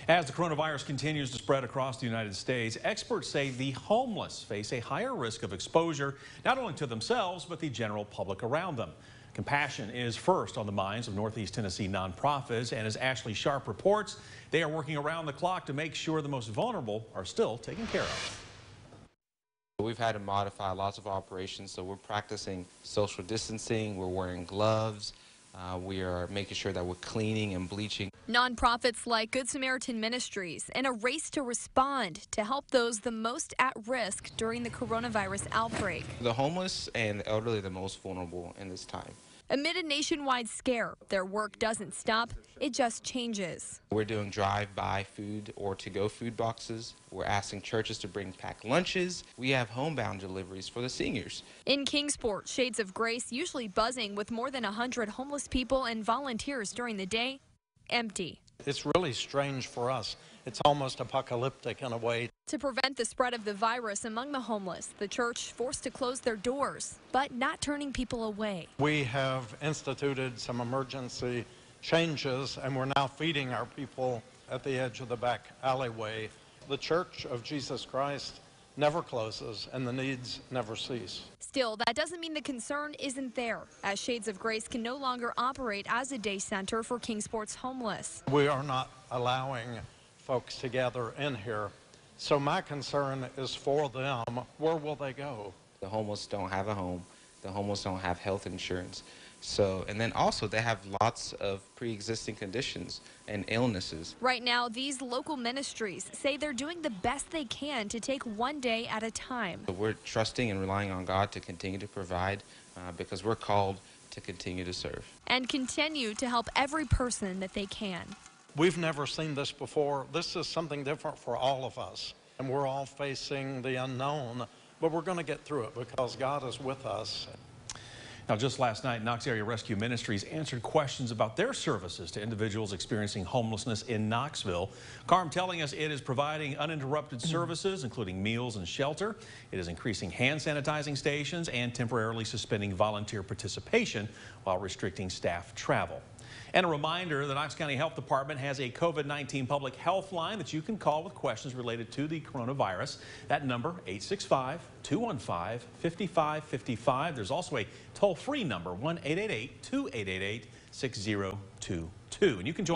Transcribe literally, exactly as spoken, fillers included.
As the coronavirus continues to spread across the United States, experts say the homeless face a higher risk of exposure, not only to themselves, but the general public around them. Compassion is first on the minds of Northeast Tennessee nonprofits, and as Ashley Sharp reports, they are working around the clock to make sure the most vulnerable are still taken care of. We've had to modify lots of operations, so we're practicing social distancing, we're wearing gloves, uh, we are making sure that we're cleaning and bleaching. Nonprofits like Good Samaritan Ministries in a race to respond to help those the most at risk during the coronavirus outbreak. The homeless and the elderly are the most vulnerable in this time. Amid a nationwide scare, their work doesn't stop, it just changes. We're doing drive-by food or to-go food boxes. We're asking churches to bring packed lunches. We have homebound deliveries for the seniors. In Kingsport, Shades of Grace, usually buzzing with more than one hundred homeless people and volunteers during the day, empty. It's really strange for us. It's almost apocalyptic in a way. To prevent the spread of the virus among the homeless, the church forced to close their doors, but not turning people away. We have instituted some emergency changes, and we're now feeding our people at the edge of the back alleyway. The Church of Jesus Christ never closes, and the needs never cease. Still, that doesn't mean the concern isn't there, as Shades of Grace can no longer operate as a day center for Kingsport's homeless. We are not allowing folks to gather in here, so my concern is for them. Where will they go? The homeless don't have a home. The homeless don't have health insurance. So, and then also they have lots of pre-existing conditions and illnesses. Right now, these local ministries say they're doing the best they can to take one day at a time. We're trusting and relying on God to continue to provide uh, because we're called to continue to serve. And continue to help every person that they can. We've never seen this before. This is something different for all of us, and we're all facing the unknown, but we're going to get through it because God is with us. Now, just last night, Knox Area Rescue Ministries answered questions about their services to individuals experiencing homelessness in Knoxville. Carm telling us it is providing uninterrupted services, including meals and shelter. It is increasing hand sanitizing stations and temporarily suspending volunteer participation while restricting staff travel. And a reminder, the Knox County Health Department has a COVID nineteen public health line that you can call with questions related to the coronavirus. That number, eight six five, two one five, five five five five. There's also a toll-free number, one eight eight eight, two eight eight eight, six zero two two. And you can join